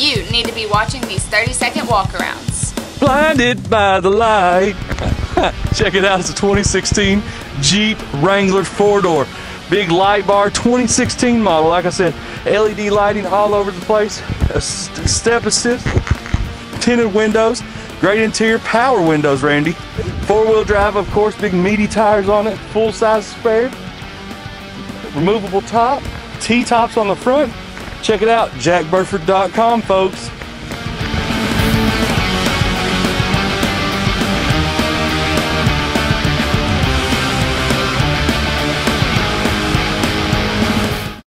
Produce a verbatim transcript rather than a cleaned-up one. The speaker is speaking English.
You need to be watching these thirty second walkarounds. Blinded by the light. Check it out, it's a twenty sixteen Jeep Wrangler four-door. Big light bar, twenty sixteen model. Like I said, L E D lighting all over the place. A st step assist, tinted windows, great interior, power windows, Randy. Four-wheel drive, of course, big meaty tires on it, full-size spare. Removable top, T-tops on the front. Check it out, jack burford dot com, folks.